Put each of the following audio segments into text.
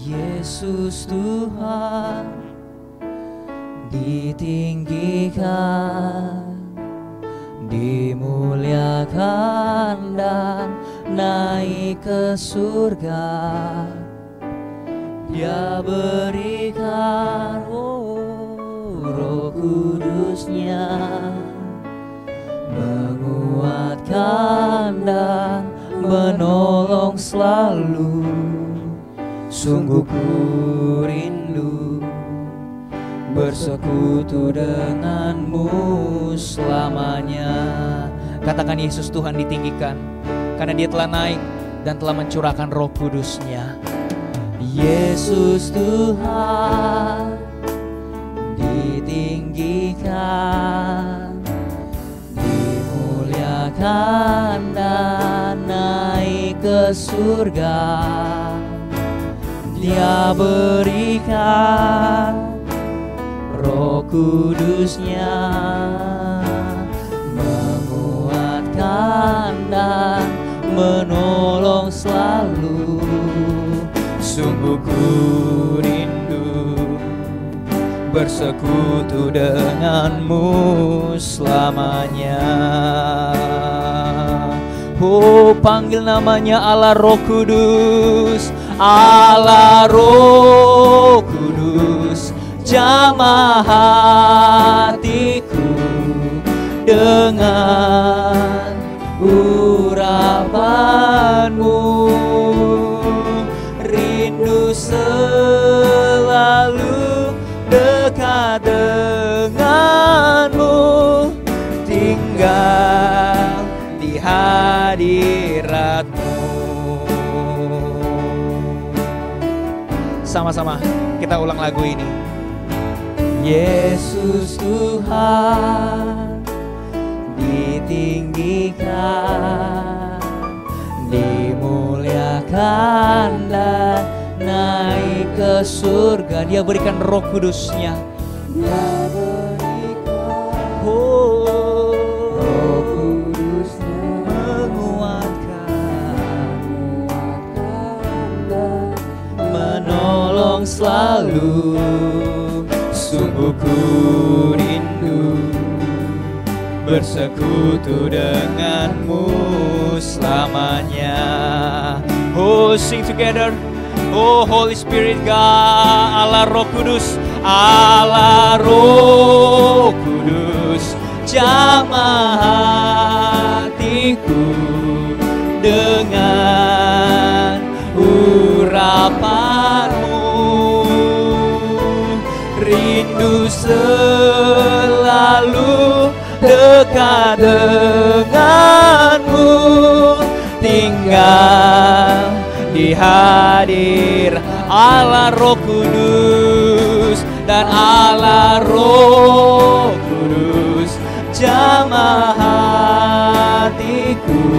Yesus Tuhan ditinggikan, dimuliakan dan naik ke surga. Dia berikan Roh Kudusnya, menguatkan dan menolong selalu. Sungguh ku rindu bersekutu denganmu selamanya. Katakan Yesus Tuhan ditinggikan, karena dia telah naik dan telah mencurahkan Roh Kudusnya. Yesus Tuhan ditinggikan, dimuliakan dan naik ke surga. Dia berikan Roh Kudusnya, menguatkan dan menolong selalu. Sungguh ku rindu bersekutu denganmu selamanya. Oh, panggil namanya Allah Roh Kudus, Allah Roh Kudus, jamah hatiku dengan urapanmu. Rindu selalu dekat denganmu, tinggal di hadiratmu. Sama-sama kita ulang lagu ini. Yesus Tuhan ditinggikan, dimuliakan dan naik ke surga. Dia berikan Roh Kudusnya. Dia berikan Roh Kudusnya, menguatkan dan menolong selalu. Sungguh ku rindu bersekutu denganmu selamanya. Oh, sing together. Oh, Holy Spirit God, Allah Roh Kudus, Allah Roh Kudus, jamah hatiku dengan urapanmu. Rindu selalu dekat denganmu, tinggal di hadir Allah Roh Kudus, dan Allah Roh Kudus jamah hatiku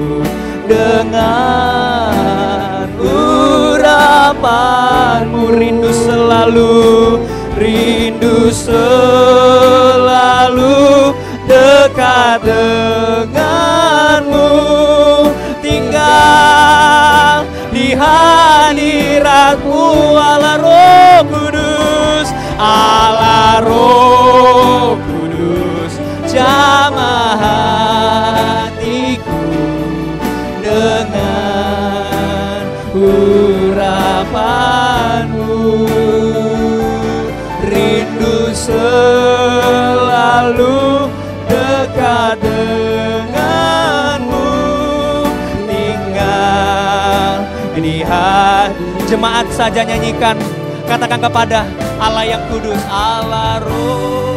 dengan urapanmu. Rindu selalu dekat denganmu, tinggal di hadiratmu. Allah Roh Kudus, Allah Roh Kudus, jamah hatiku dengan urapanmu. Rindu selalu dekat denganmu, tinggal di hati. Jemaat saja nyanyikan, katakan kepada Allah yang kudus, Allah Roh.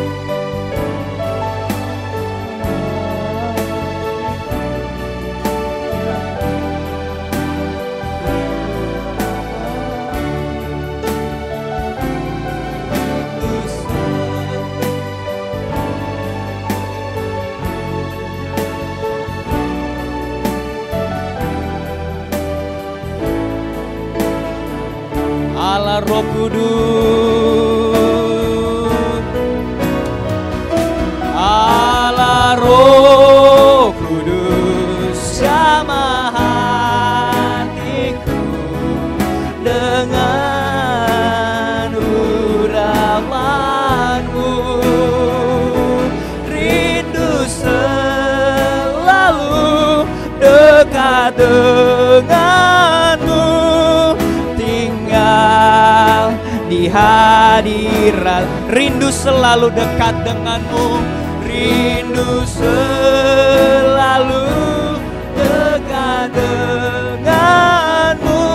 Allah Roh Kudus, Allah Roh Kudus, jamah hatiku dengan hadirat, rindu selalu dekat denganmu, rindu selalu dekat denganmu,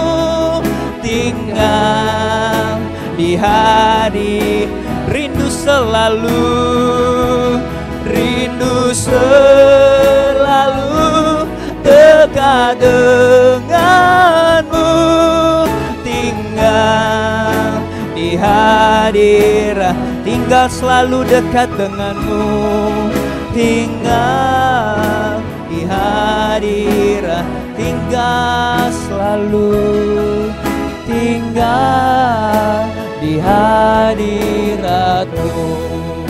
tinggal di hadirat, rindu selalu dekat denganmu, tinggal di hadirat, tinggal selalu dekat denganmu, tinggal di hadirat, tinggal selalu, tinggal di hadiratmu.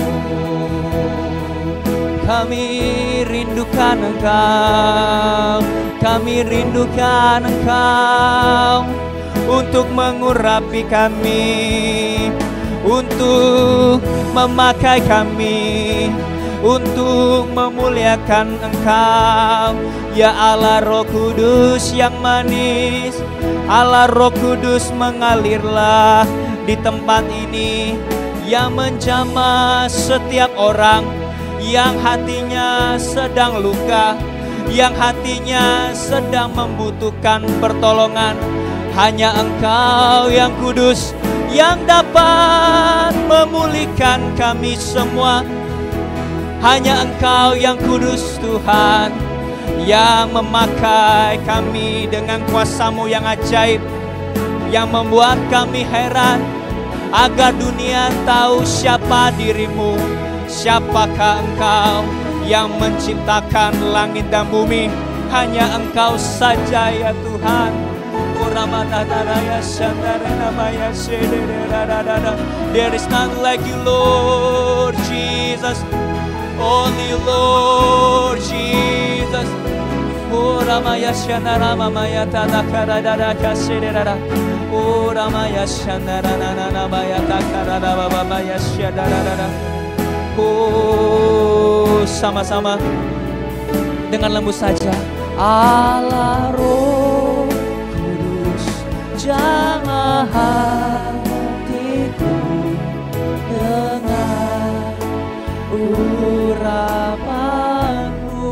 Kami rindukan Engkau, kami rindukan Engkau untuk mengurapi kami, untuk memakai kami, untuk memuliakan Engkau. Ya Allah Roh Kudus yang manis, Allah Roh Kudus mengalirlah di tempat ini yang menjamah setiap orang yang hatinya sedang luka, yang hatinya sedang membutuhkan pertolongan. Hanya Engkau yang kudus yang dapat memulihkan kami semua. Hanya Engkau yang kudus Tuhan, yang memakai kami dengan kuasa-Mu yang ajaib, yang membuat kami heran agar dunia tahu siapa diri-Mu. Siapakah Engkau yang menciptakan langit dan bumi? Hanya Engkau saja ya Tuhan. There is none like you, Lord Jesus. Only Lord Jesus. Ramaya Shandara Maya Takara Kasidera. Ramaya Shandara Maya Takara Maya Shandara. Sama-sama dengan lembut saja. Allah Roh Kudus, jamah hatiku dengan urapanmu,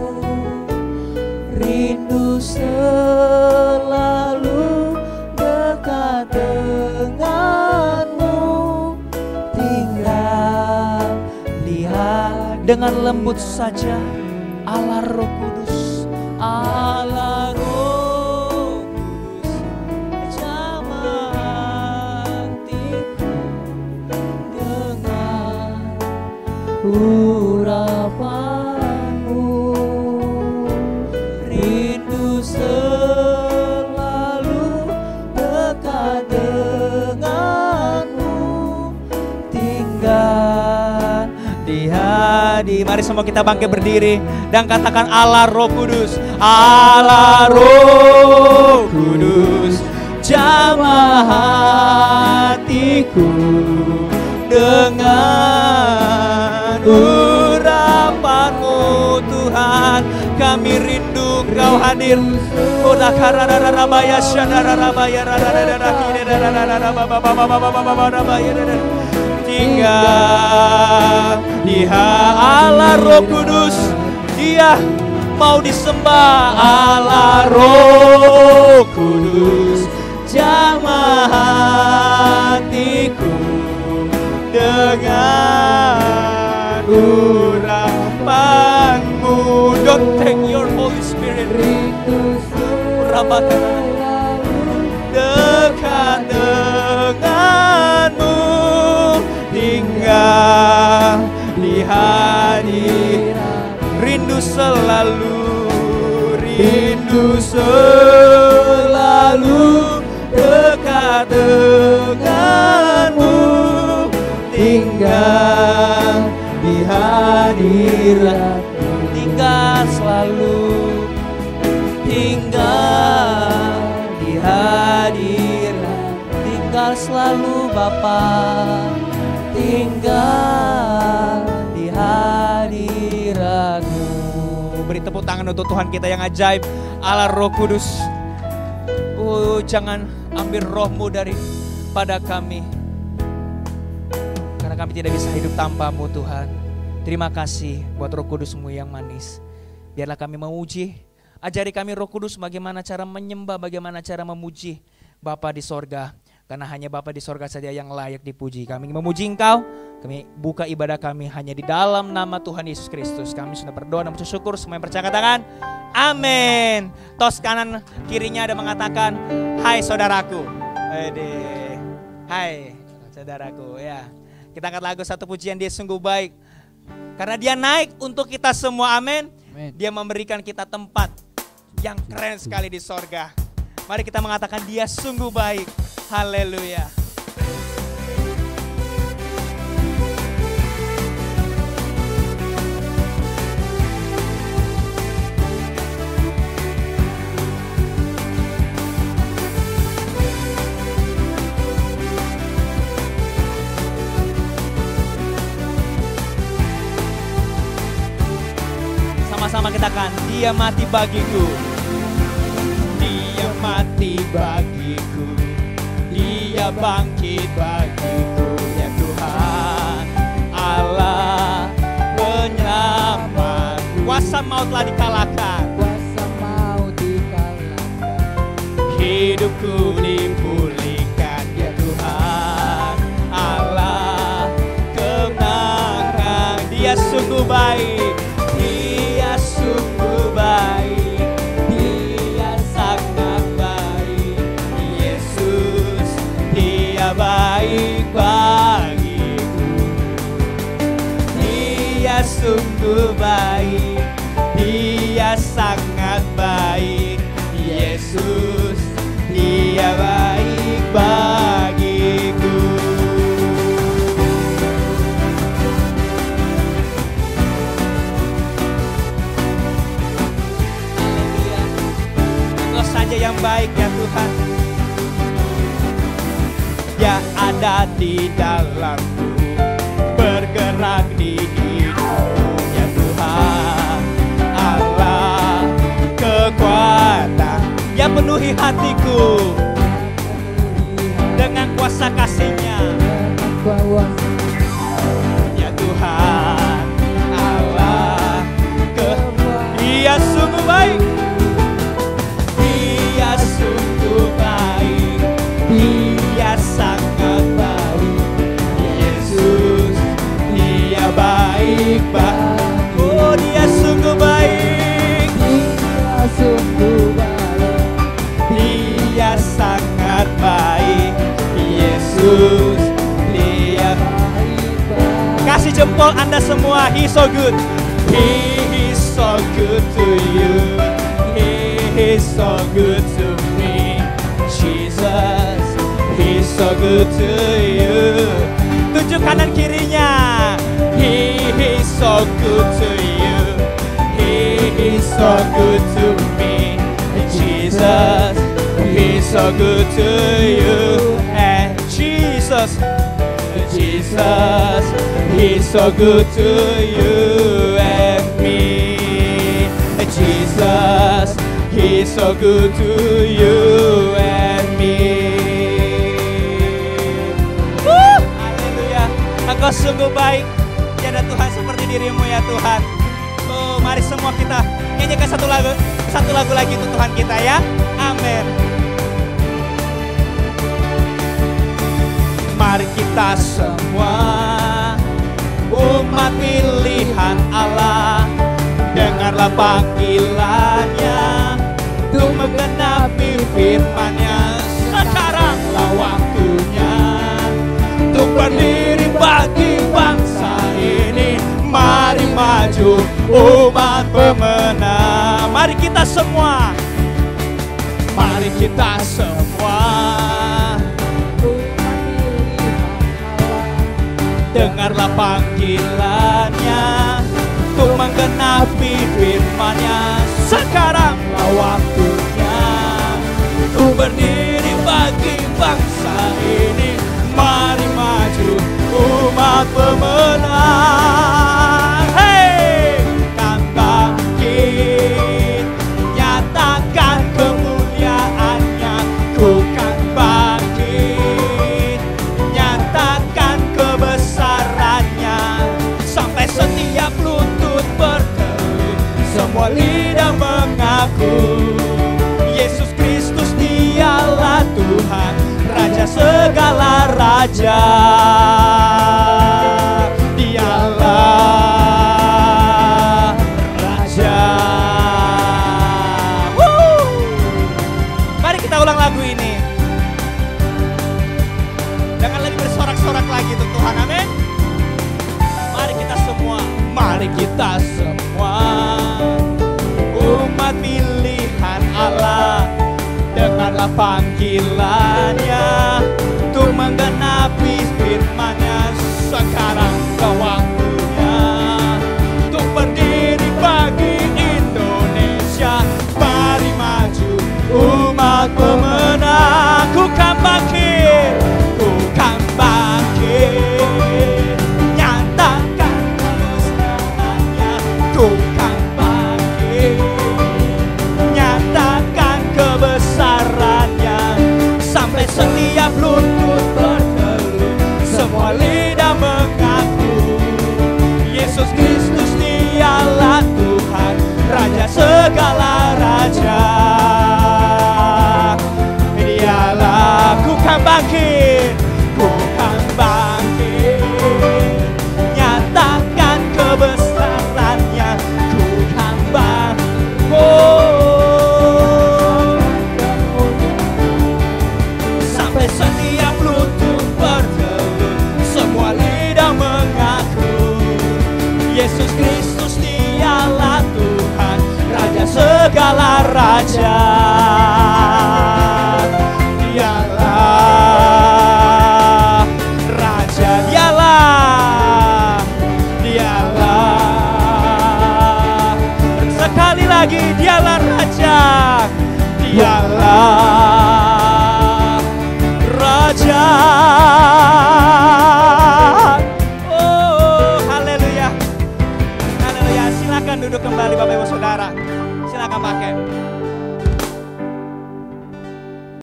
rindu selalu dekat denganmu, tinggal dengan lembut saja. Allah Roh Kudus, Allah Roh Kudus, jamah hatiku dengan urapanmu, rindu selalu dekat denganmu, tinggal di hadi. Mari semua kita bangkit berdiri dan katakan Allah Roh Kudus, Allah Roh Kudus, jamah hatiku dengan urapan-Mu Tuhan. Kami rindu Kau hadir. Tinggal di Allah Roh Kudus, Dia mau disembah. Allah Roh Kudus, jamah hatiku dengan urapan-Mu. Don't take your Holy Spirit, dekat denganmu, tinggal di hadirat, rindu selalu dekat denganmu, tinggal di hadirat, tinggal selalu, tinggal di hadirat, tinggal selalu Bapa, tinggal di hadirat-Mu. Beri tepuk tangan untuk Tuhan kita yang ajaib, Allah Roh Kudus. Jangan ambil roh-Mu daripada kami. karena kami tidak bisa hidup tanpa-Mu Tuhan. Terima kasih buat Roh Kudus-Mu yang manis. Biarlah kami memuji, ajari kami Roh Kudus bagaimana cara menyembah, bagaimana cara memuji Bapa di sorga. Karena hanya Bapa di sorga saja yang layak dipuji. Kami memuji Engkau, kami buka ibadah kami hanya di dalam nama Tuhan Yesus Kristus. Kami sudah berdoa dan bersyukur, semua yang percaya katakan amin. Tos kanan kirinya ada mengatakan, hai saudaraku. Hai saudaraku ya. Kita angkat lagu satu pujian, Dia sungguh baik. Karena Dia naik untuk kita semua, amin. Dia memberikan kita tempat yang keren sekali di sorga. Mari kita mengatakan Dia sungguh baik. Haleluya. Sama-sama kita kan, Dia mati bagiku. Dia mati bagiku. Dia bangkit bagiku, ya Tuhan Allah penyelamat. Kuasa maut telah dikalahkan. Kuasa maut dikalahkan. Hidupku dipulihkan, ya Tuhan Allah kemenangan. Dia sungguh baik. Dia sungguh baik. Baik bagiku, Dia sungguh baik, Dia sangat baik. Yesus, Dia baik bagiku. Haleluya. Engkau saja yang baik ya Tuhan. Dia ada di dalamku, bergerak di hidupku, ya Tuhan Allah kekuatan. Dia penuhi hatiku dengan kuasa kasih-Nya, ya Tuhan Allah Dia sungguh baik. Dia sungguh baik, Dia sangat baik. Yesus, Dia baik baik. Oh, Dia sungguh baik. Dia sungguh baik. Dia sangat baik. Yesus, Dia Baik baik. kasih jempol Anda semua. He's so good. He is so good to you. He is so good to me. Jesus, He's so good to you. Tunjuk kanan kirinya. He is so good to you. He is so good to me. Jesus, He's so good to you. And Jesus, Jesus, He's so good to you and me. Jesus, He's so good to you and me. Engkau sungguh baik. Tiada Tuhan seperti dirimu ya Tuhan. Oh, mari semua kita nyanyikan satu lagu lagi untuk Tuhan kita ya. Amin. Mari kita semua umat pilihan Allah, dengarlah panggilannya untuk menggenapi firman-Nya. Sekaranglah waktunya untuk berdiri bagi bangsa ini. Mari maju umat pemenang. Mari kita semua, mari kita semua dengarlah panggilannya untuk menggenapi firman-Nya. Sekaranglah waktunya untuk berdiri bagi bangsa ini. Mari maju umat pemenang. Hey, kan bangkit, nyatakan kemuliaan-Nya. Ku kan bangkit, nyatakan kebesaran. Raja segala raja. Dialah Raja. Mari kita ulang lagu ini dengan lebih bersorak-sorak lagi untuk Tuhan. Amin. Mari kita semua umat pilihan Allah, dengarlah panggilannya untuk menggenapi firman-Nya. Sekarang waktunya untuk berdiri bagi Indonesia. Mari maju umat pemenang. Ku kan bangkit, nyatakan kebesarannya. Ku kan bangkit, nyatakan kebesarannya. Sampai setiap lutut bertelut, semua lidah mengaku Yesus Kristus dialah Tuhan, Raja segala raja. Dialah. Ku kan bangkit, ku kan bangkit, nyatakan kebesarannya. Ku kan bangkit, sampai setiap lutut bertelut, semua lidah mengaku Yesus Kristus dialah Tuhan, Raja segala raja. Dialah Raja, dialah sekali lagi, dialah Raja, dialah